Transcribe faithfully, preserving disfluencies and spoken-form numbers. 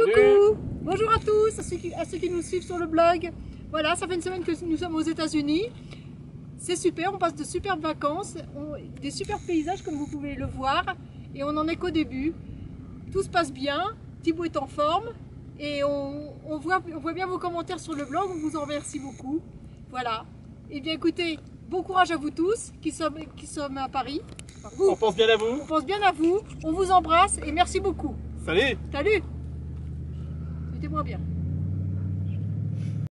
Coucou, bonjour à tous, à ceux, qui, à ceux qui nous suivent sur le blog. Voilà, ça fait une semaine que nous sommes aux États-Unis. C'est super, on passe de superbes vacances, on, des superbes paysages comme vous pouvez le voir. Et on n'en est qu'au début. Tout se passe bien, Thibaut est en forme. Et on, on, voit, on voit bien vos commentaires sur le blog, on vous en remercie beaucoup. Voilà. Et bien écoutez, bon courage à vous tous qui sommes, qui sommes à Paris. Enfin, vous, on pense bien à vous. On pense bien à vous, on vous embrasse et merci beaucoup. Salut. Salut. C'était moins bien.